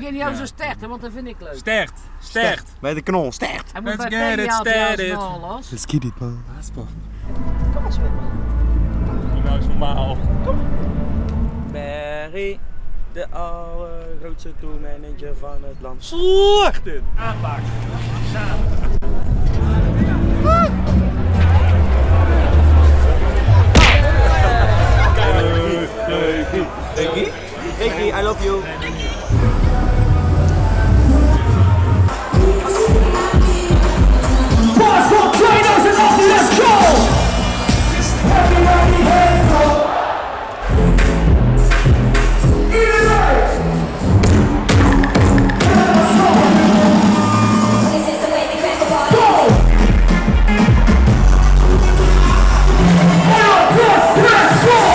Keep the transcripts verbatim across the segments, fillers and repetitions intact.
begin niet over zo sterkte, want dat vind ik leuk. Stert, stert. Bij de knol, stert. Hij moet Let's bij get it P G A started. alles. Let's get it, man. Paaspop. Kom eens, man. Nou is normaal. Barry, de allergrootste tourmanager van het land. Slacht het! Aanpakken. Samen. Ricky, Ricky, I love you. Paaspop tweeduizend achttien, let's go! Everybody hands up! Iedereen! This is the way we crack the party. Go! One, two, let's go!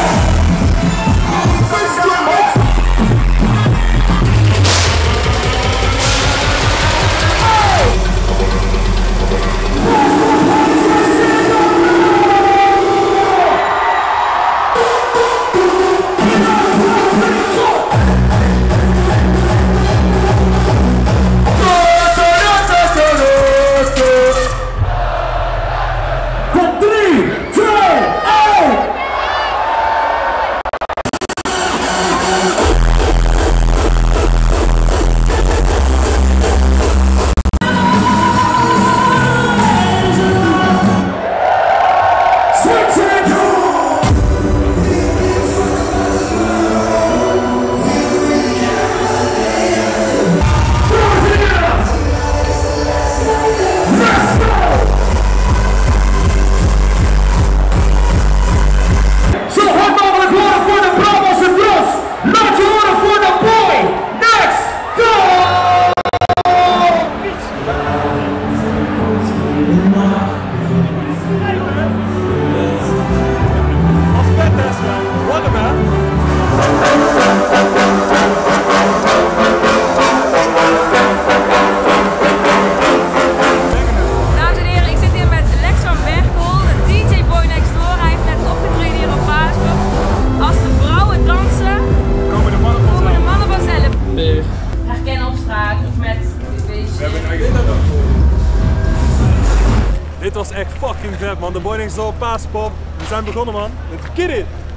Dit was echt fucking vet, man. De Boy Next Door, Paaspop. We zijn begonnen, man. Let's get it!